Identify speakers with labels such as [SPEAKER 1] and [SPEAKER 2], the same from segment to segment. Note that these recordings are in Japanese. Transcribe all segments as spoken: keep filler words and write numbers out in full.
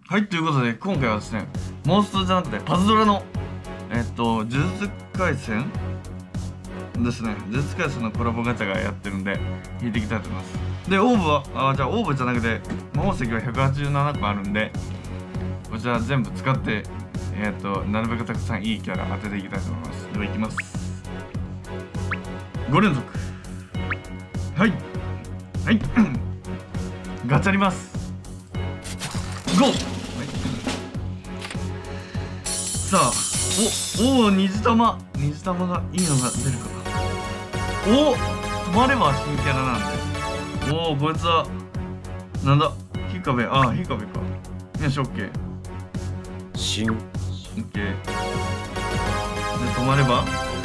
[SPEAKER 1] はい、ということで今回はですね、モンストじゃなくてパズドラのえっと呪術廻戦ですね。呪術廻戦のコラボガチャがやってるんで引いていきたいと思います。で、オーブはあじゃあオーブじゃなくて魔法石はひゃくはちじゅうななこあるんで、こちら全部使ってえっとなるべくたくさんいいキャラ当てていきたいと思います。ではいきます。ご連続。はいはいガチャります。ゴー、はい、さあ、おお虹玉虹玉がいいのが出るか。お止まれば新キャラなんで。おおこいつはなんだ、ヒカベ、ああヒカベか。よし、オッケー
[SPEAKER 2] 新
[SPEAKER 1] オッケーで止まれば、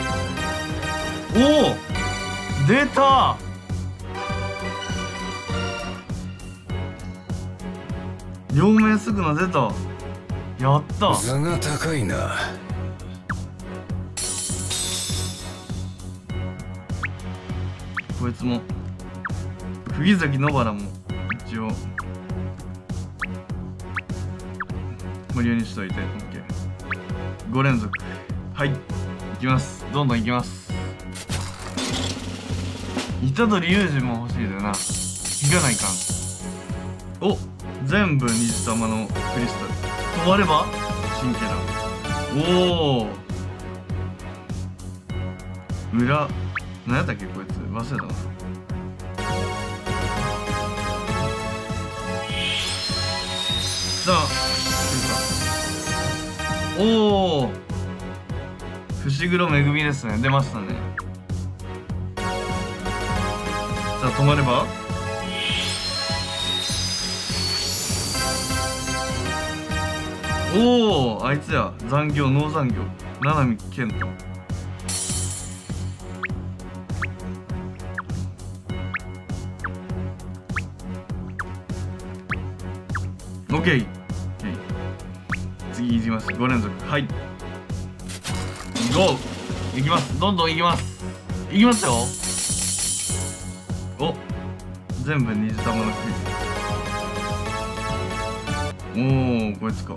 [SPEAKER 1] おお出た。両面すぐの出た。やった。
[SPEAKER 2] 図が高いな。
[SPEAKER 1] こいつも釘崎野原も一応無料にしといて OK。 ご連続。はい、いきます。どんどんいきます。虎杖裕二も欲しいだよな。引かないかん。お全部虹玉のクリスタル。止まれば新キャラ。おお裏何やったっけこいつ忘れたな。さあおお伏黒めぐみですね。出ましたね。さあ止まれば、おおあいつや。残業ノー残業七海健人。オッケー。次いきます。ご連続。はいゴーいきます。どんどんいきます。いきますよ。お全部虹玉のクイズ。おおこいつか。こ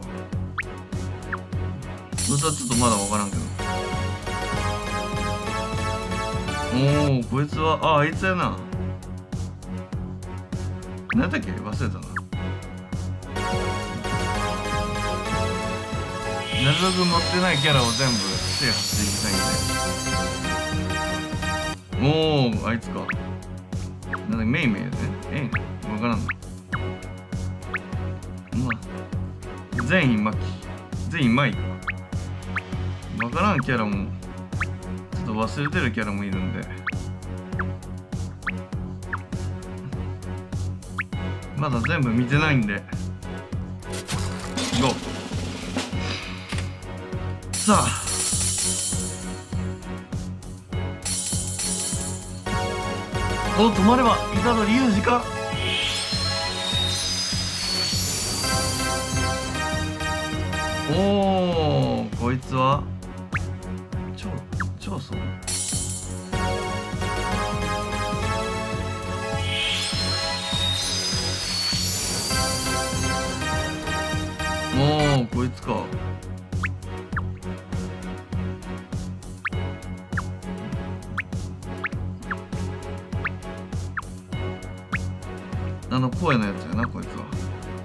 [SPEAKER 1] いつはちょっとまだ分からんけど。おおこいつはああいつやな。何やったっけ忘れたな。なるべく持ってないキャラを全部制覇していきたいんで。おおあいつか。なんだメイメイやね。ええ分からんの。まあ全員マキ全員マイか。分からんキャラもちょっと忘れてるキャラもいるんで、まだ全部見てないんで。ゴー。さあお止まれば虎杖裕二か。おおこいつは超超そう。おおこいつか。あの声のやつやなこいつは。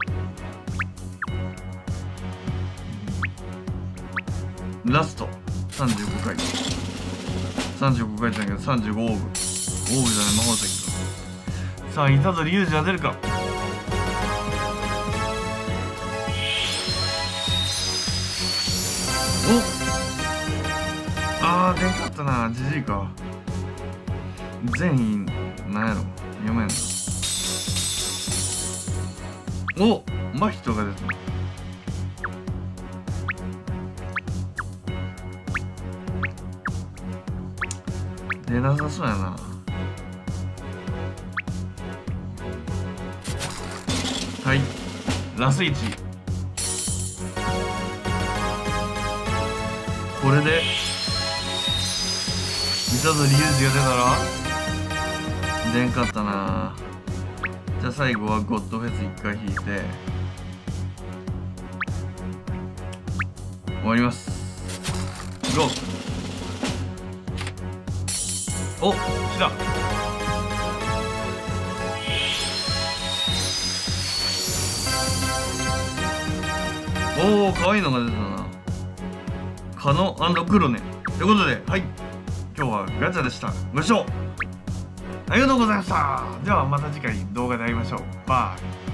[SPEAKER 1] ラストさんじゅうごかいさんじゅうごかいじゃないけどさんじゅうごオーブオーブじゃない魔法石か。さあ虎杖裕二は出るか。おあー出んかったな。ジジイか。全員なんやろ読めんの。お真人が出た。出なさそうやな。はいラスいち。これで虎杖裕二が出たら出んかったな。じゃあ最後はゴッドフェスいっかい引いて終わります。ゴー。お、来た。おお、可愛いのが出たな。カノ&クロネということで、はい、今日はガチャでした。ご視聴ありがとうございました。ではまた次回動画で会いましょう。バイ。